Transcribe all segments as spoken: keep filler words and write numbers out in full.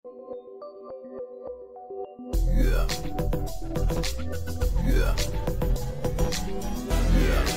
Yeah. Yeah. Yeah.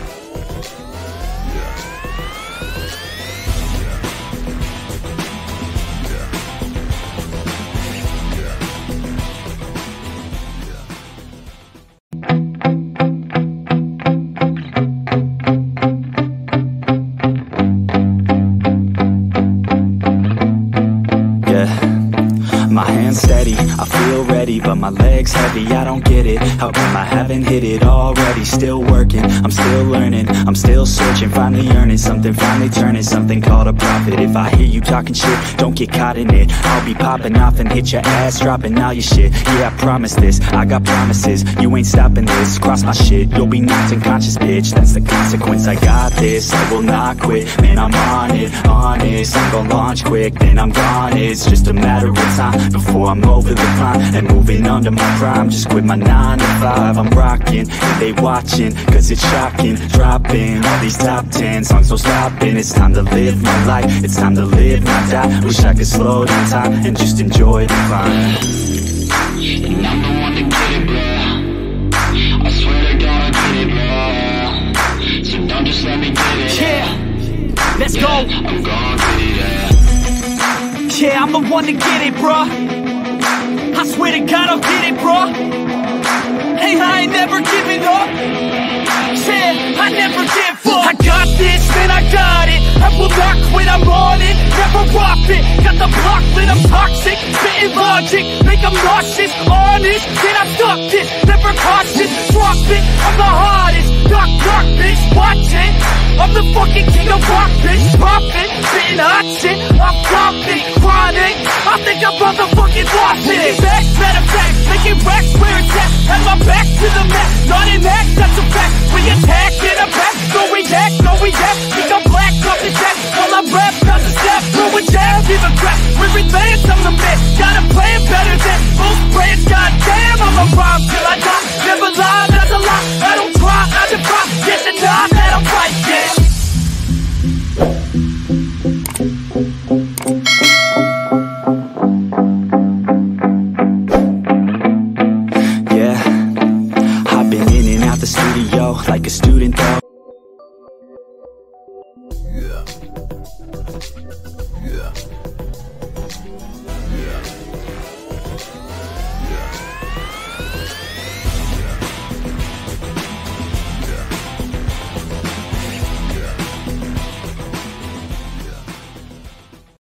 My hands steady, I feel ready, but my legs heavy, I don't get it. How come I haven't hit it already? Still working, I'm still learning, I'm still searching, finally earning something, finally turning something called a profit. If I hear you talking shit, don't get caught in it. I'll be popping off and hit your ass, dropping all your shit. Yeah, I promise this, I got promises, you ain't stopping this. Cross my shit, you'll be knocked unconscious, bitch. That's the consequence, I got this, I will not quit. Man, I'm on it, honest, I'm gon' launch quick, then I'm gone. It's just a matter of time before I'm over the climb and moving under my prime. Just quit my nine to five, I'm rocking and they watching, cause it's shocking. Dropping all these top ten songs, no stopping. It's time to live my life, it's time to live, not die. Wish I could slow down time and just enjoy the climb. And I'm the one to get it, bro. I swear to God I get it, bro. So don't just let me get it. Yeah, let's yeah, go. I'm gon' get it, yeah. Yeah, I'm the one to get it, bruh. I swear to God I'll get it, bruh. Hey, I ain't never giving up. Yeah, I never give up. I got this, man, I got it. I will not quit, I'm on it. Never rock it. Got the block lit, I'm toxic. Spitting logic, make them nauseous. Honest, can I stop this? Never cautious, drop it. I'm the hardest. Knock, knock, bitch, watch it. I'm the fucking king of rock, bitch. Poppin', spitting hot shit. I'm popping, chronic. I'm the